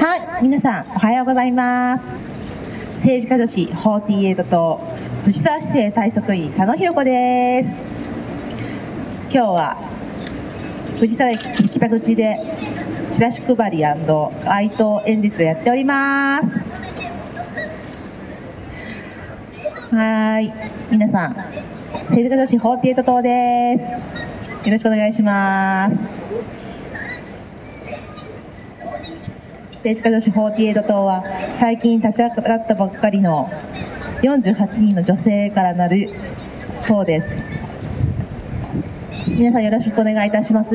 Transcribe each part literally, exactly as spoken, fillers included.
はい、皆さんおはようございます。政治家女子フォーティーエイトと藤沢市政体則員佐野ひろ子です。今日は藤沢駅北口でチラシ配り&街頭演説をやっております。はい、皆さん政治家女子フォーティーエイト党です。よろしくお願いします。政治家女子フォーティーエイト党は最近立ち上がったばっかりのよんじゅうはちにんの女性からなる党です。皆さんよろしくお願いいたします。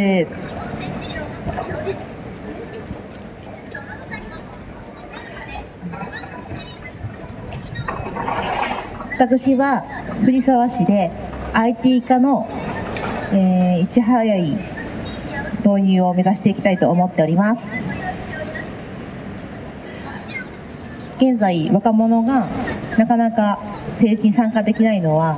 私は藤沢市で アイティー 化の、えー、いち早い導入を目指していきたいと思っております。現在若者がなかなか政治に参加できないのは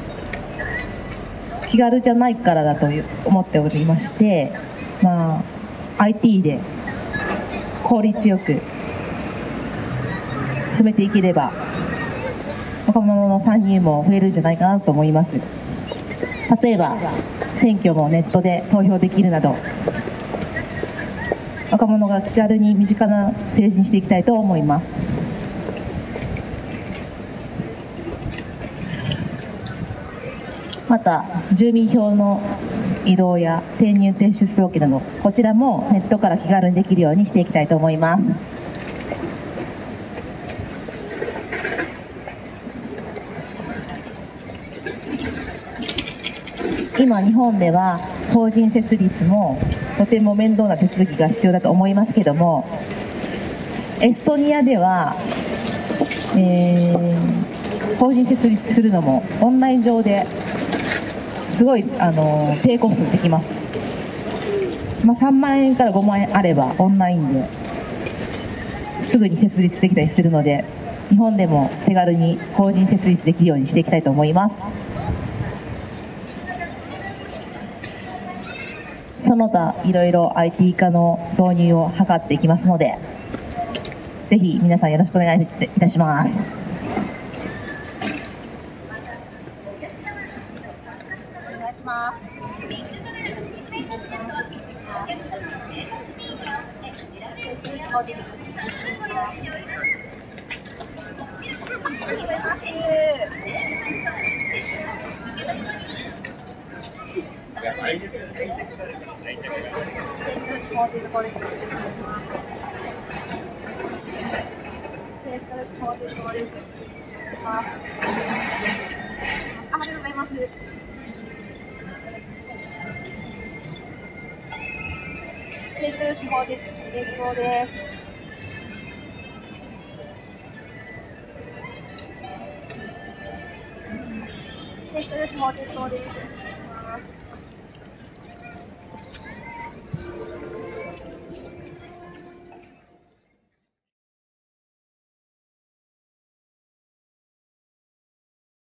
気軽じゃないからだと思っておりまして、まあ、アイティー で効率よく進めていければ若者の参入も増えるんじゃないかなと思います。例えば選挙もネットで投票できるなど若者が気軽に身近な政治にしていきたいと思います。また住民票の移動や転入転出届などこちらもネットから気軽にできるようにしていきたいと思います。今日本では法人設立もとても面倒な手続きが必要だと思いますけども、エストニアでは、えー、法人設立するのもオンライン上ですごいあの低コストでできます。まあ、さんまんえんからごまんえんあればオンラインですぐに設立できたりするので、日本でも手軽に法人設立できるようにしていきたいと思います。その他いろいろ アイティー 化の導入を図っていきますので、ぜひ皆さんよろしくお願いいたします。お願いします。政治家女子法律です。政治家女子法律です。